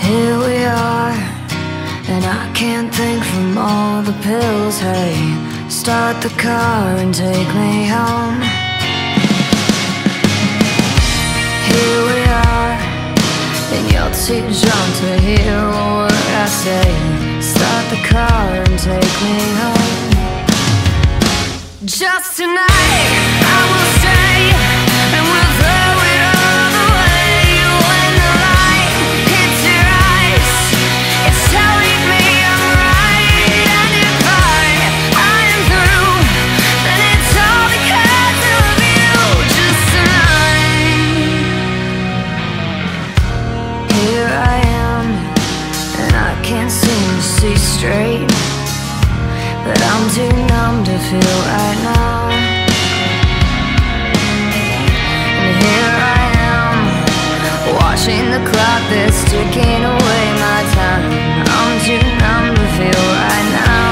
Here we are, and I can't think from all the pills. Hey, start the car and take me home. Here we are, and you're too drunk to hear a word I say. Start the car and take me home. Just tonight, I will stay, and we'll throw it all away. When the light hits your eyes, it's telling me I'm right. And if I am through, then it's all because of you. Just tonight. Here I am, and I can't seem to see straight, but I'm too numb to feel right now. And here I am, watching the clock that's ticking away my time. I'm too numb to feel right now.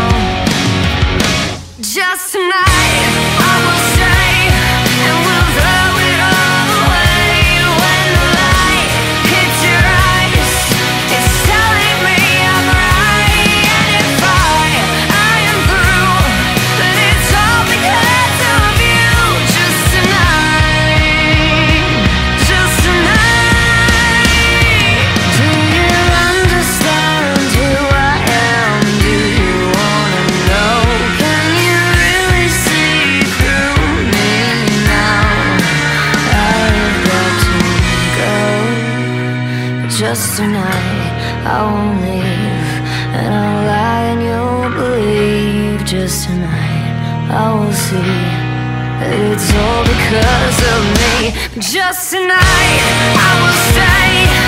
Just tonight, I will stay, and we'll throw it all away. When the light hits your eyes, it's telling me I'm right. And if I am through, then it's all because of you. Just tonight, just tonight. Do you understand who I am? Do you wanna know? Can you really see through me now? I've got to go, but just tonight I won't leave, and I'll lie and you'll believe. Just tonight I will see that it's all because of me. Just tonight I will stay,